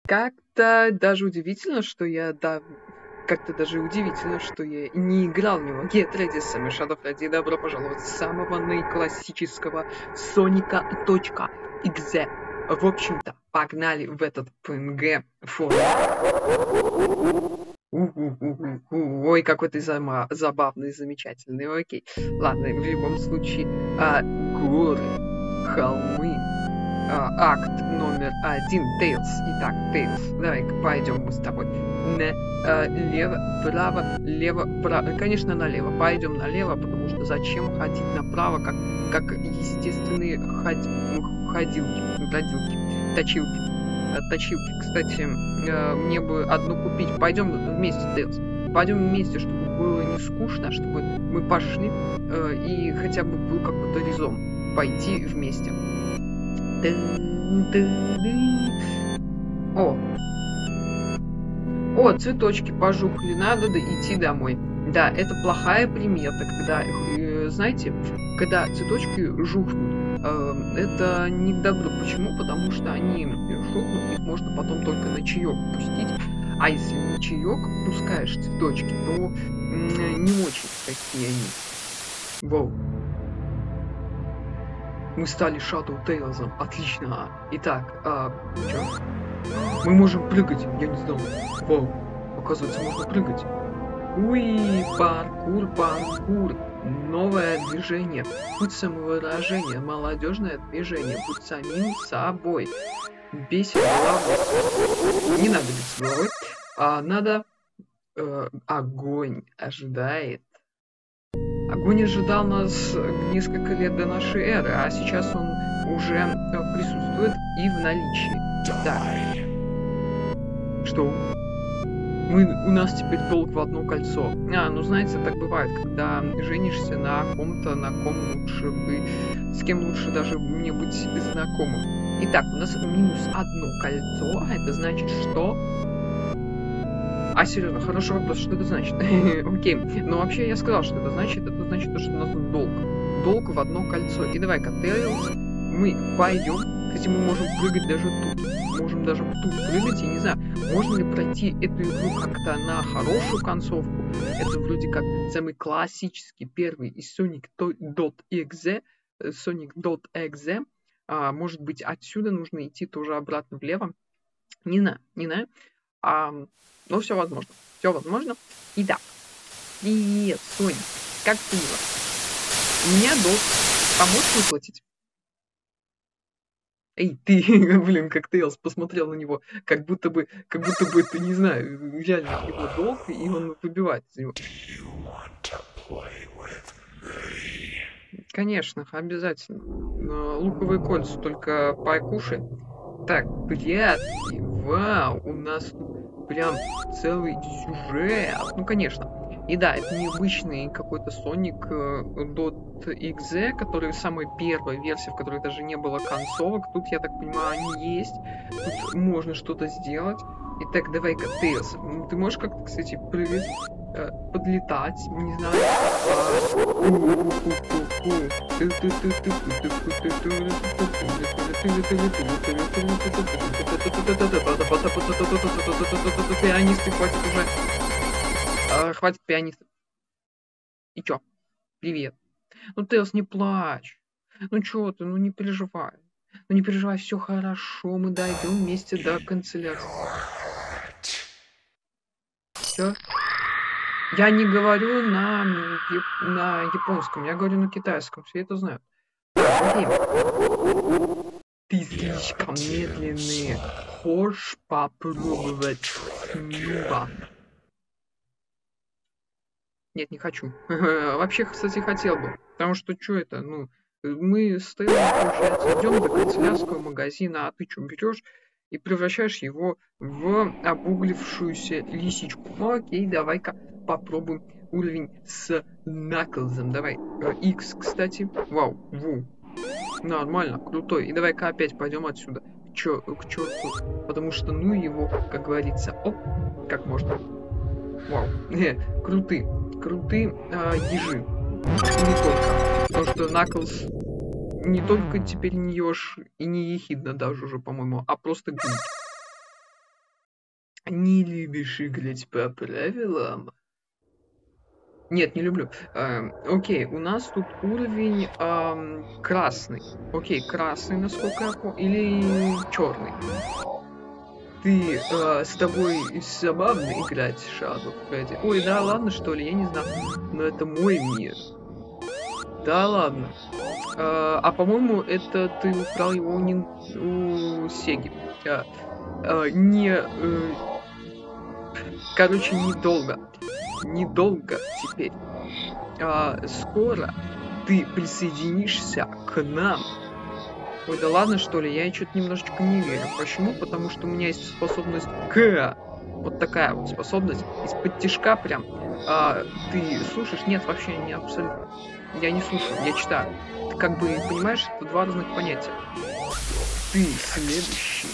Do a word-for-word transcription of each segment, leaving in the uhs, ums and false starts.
Как-то даже удивительно, что я, да, как-то даже удивительно, что я не играл в него. Get Ready с Shadow Freddy. Добро пожаловать с самого наиклассического Соника.exe. В общем-то, погнали в этот пэ эн гэ фон. Ой, какой ты забавный, замечательный. Окей. Ладно, в любом случае, а, горы, холмы. А, акт номер один, Тейлз. Итак, Тейлз, давай-ка пойдем мы с тобой налево, право, лево, право. Конечно, налево. Пойдем налево, потому что зачем ходить направо, как, как естественные ход... ходилки, ходилки, точилки, точилки. Кстати, мне бы одну купить. Пойдем вместе, Тейлз. Пойдем вместе, чтобы было не скучно, чтобы мы пошли и хотя бы был какой-то резон пойти вместе. О! О, цветочки пожухли, надо идти домой. Да, это плохая примета, когда, э, знаете, когда цветочки жухнут, э, это не к добру. Почему? Потому что они жухнут, их можно потом только на чаек пустить. А если на чаек пускаешь цветочки, то э, не очень такие они. Воу. Мы стали Shadow Tails'ом. Отлично. Итак, а, чё? Мы можем прыгать. Я не знал. Вау. Оказывается, можно прыгать. Уи, паркур, паркур. Новое движение. Путь самовыражения. Молодежное движение. Будь самим собой. Бейся головой. Не надо бить головой. А надо... Э, огонь ожидает. Огонь ожидал нас несколько лет до нашей эры, а сейчас он уже присутствует и в наличии. Так. Что? Мы, у нас теперь долг в одно кольцо. А, ну знаете, так бывает, когда женишься на ком-то, на ком лучше бы... С кем лучше даже мне быть знакомым. Итак, у нас минус одно кольцо, а это значит, что... А, серьезно, хороший вопрос, что это значит? Окей, но вообще я сказал, что это значит. Это значит, что у нас долг. Долг в одно кольцо. И давай-ка, Тейлз, мы пойдем. Кстати, мы можем прыгать даже тут. Можем даже тут прыгать. Я не знаю, можно ли пройти эту игру как-то на хорошую концовку. Это вроде как самый классический первый из Sonic.exe. Sonic.exe. А, может быть, отсюда нужно идти тоже обратно влево. Не знаю, не знаю. А, но все возможно. Все возможно. Итак. Привет, Соня. Как ты дела? У меня долг. Помочь выплатить? Эй, ты, блин, как Тейлз посмотрел на него, как будто бы, как будто бы, ты не знаю, реально его долг, и он выбивает из него. Конечно, обязательно. Луковые кольца, только покушай. Так, приятный. Вау, у нас тут прям целый сюжет. Ну, конечно. И да, это необычный какой-то Sonic.exe, который самая первая версия, в которой даже не было концовок. Тут, я так понимаю, они есть. Тут можно что-то сделать. Итак, давай-ка, Тейлз. Ты можешь как-то, кстати, прыгать, подлетать, не знаю. Пианисты, хватит уже. А, хватит пианистов. И чё? Привет. Ну, Тейлз, не плачь. Ну чё ты, ну не переживай. Ну не переживай, все хорошо, мы дойдем вместе до канцеляции. Чё? Я не говорю на, на японском, я говорю на китайском, все это знают. Окей. Ты слишком медленный. Хочешь попробовать снова? Нет, не хочу. Вообще, кстати, хотел бы. Потому что, что это, ну, мы с Тейлзом, получается, идем до канцелярского магазина, а ты что, берешь и превращаешь его в обуглившуюся лисичку. Ну, окей, давай-ка попробуем уровень с Наклзом. Давай. X, кстати. Вау, ву. Нормально, крутой. И давай-ка опять пойдем отсюда. Чё, к черту. Потому что, ну, его, как говорится, оп, как можно. Вау. Крутые. Крутые а, ежи. И не только. Потому что Наклз не только теперь не еж и не ехидна даже уже, по-моему, а просто гнит. Не любишь играть по правилам? Нет, не люблю. Эм, окей, у нас тут уровень ам, красный. Окей, красный, насколько я помню, или черный. Ты э, с тобой забавно играть в Shadow of Freddy. Ой, да ладно, что ли, я не знаю. Но это мой мир. Да ладно. Э, а по-моему, это ты украл его у, Нин... у Сеги. Э, э, не... э, короче, недолго. Недолго теперь. А, скоро ты присоединишься к нам. Ой, да ладно, что ли? Я что-то немножечко не верю. Почему? Потому что у меня есть способность к... Вот такая вот способность. Из-под тишка прям. А, ты слушаешь? Нет, вообще не абсолютно. Я не слушаю, я читаю. Ты как бы понимаешь, это два разных понятия. Ты следующий.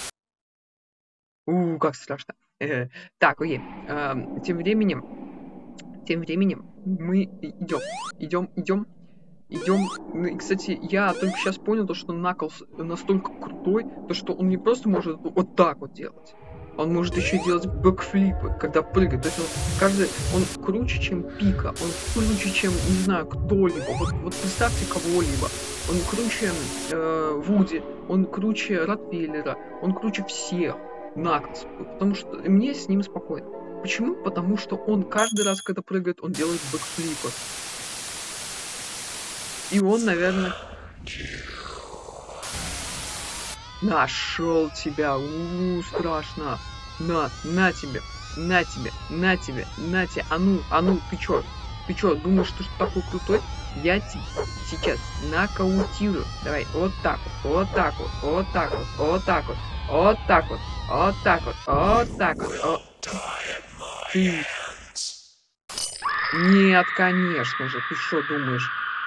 У, как страшно. Э, так, окей. Э, тем временем, тем временем мы идем, идем, идем, идем. Ну, и, кстати, я только сейчас понял, то, что Наклз настолько крутой, то, что он не просто может вот так вот делать. Он может еще делать бэкфлипы, когда прыгает. То есть он каждый, он круче, чем Пика, он круче, чем, не знаю, кто-либо. Вот, вот представьте кого-либо. Он круче э, Вуди, он круче Ротвейлера, он круче всех. Наклз, потому что мне с ним спокойно. Почему? Потому что он каждый раз, когда прыгает, он делает бэкфлипы. И он, наверное... Нашел тебя, у, страшно. На, на тебе, на тебе, на тебе, на тебе. А ну, а ну, ты чё? Ты чё, думаешь, что такой крутой? Я тебя сейчас нокаутирую. Давай, вот так вот, вот так вот, вот так вот, вот так вот, вот так вот, вот так вот, вот так вот. Вот. Ты... Нет, конечно же, ты что думаешь?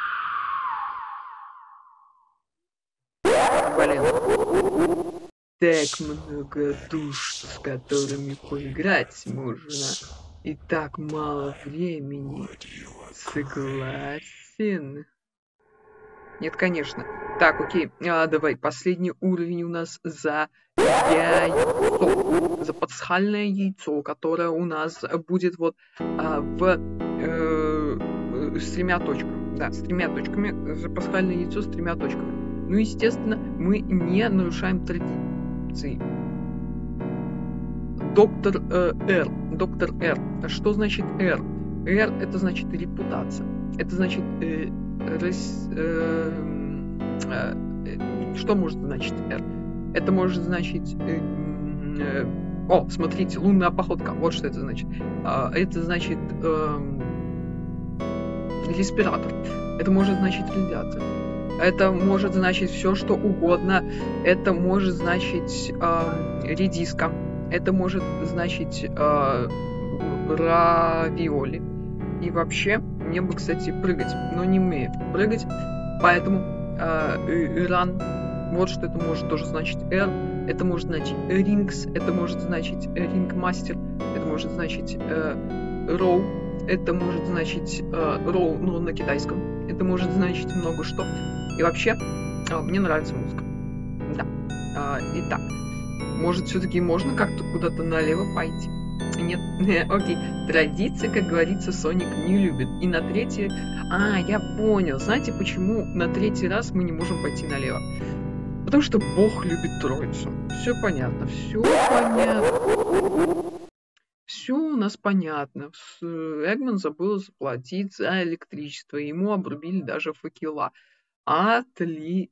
Блин. Так много душ, с которыми поиграть можно. И так мало времени. Согласен? Нет, конечно. Так, окей. А, давай, последний уровень у нас за яйцо. За пасхальное яйцо, которое у нас будет вот а, в... Э, с тремя точками. Да, с тремя точками. За пасхальное яйцо с тремя точками. Ну, естественно, мы не нарушаем традиции. Доктор э, Р. Доктор Р. Что значит Р? Р это значит репутация. Это значит... Э, рас, э, э, что может значить Р? Это может значить... Э, э, о, смотрите, лунная походка. Вот что это значит. Э, это значит... Э, респиратор. Это может значить радиация. Это может значить все, что угодно. Это может значить э, редиска. Это может значить э, равиоли. И вообще, мне бы, кстати, прыгать. Но не умею прыгать. Поэтому э, Иран. Вот что это может тоже значить R. Это может значить Rings. Это может значить Рингмастер. Это может значить э, Роу. Это может значить э, Роу, но на китайском. Это может значить много что. И вообще, э, мне нравится музыка. Да. Э, итак, может, все-таки можно как-то куда-то налево пойти? Нет? Окей. Традиции, как говорится, Соник не любит. И на третий... А, я понял. Знаете, почему на третий раз мы не можем пойти налево? Потому что Бог любит троицу. Все понятно. Все понятно. Все у нас понятно. Эгман забыл заплатить за электричество. Ему обрубили даже факела. Отлично.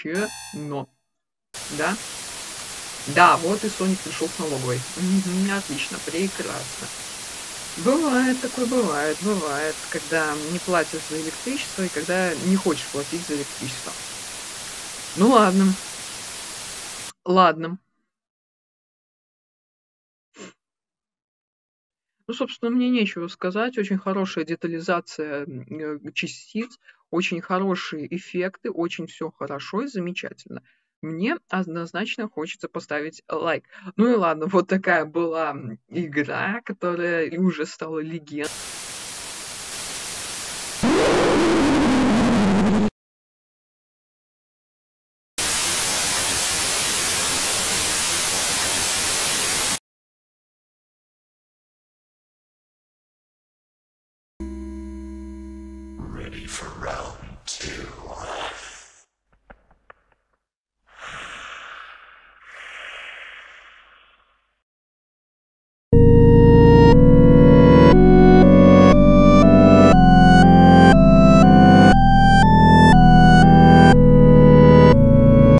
Да? Да, вот и Соник пришел с налоговой. Угу, отлично, прекрасно. Бывает такое, бывает, бывает, когда не платишь за электричество и когда не хочешь платить за электричество. Ну ладно. Ладно. Ну, собственно, мне нечего сказать. Очень хорошая детализация частиц, очень хорошие эффекты, очень все хорошо и замечательно. Мне однозначно хочется поставить лайк. Ну и ладно, вот такая была игра, которая уже стала легендой. ready for round two.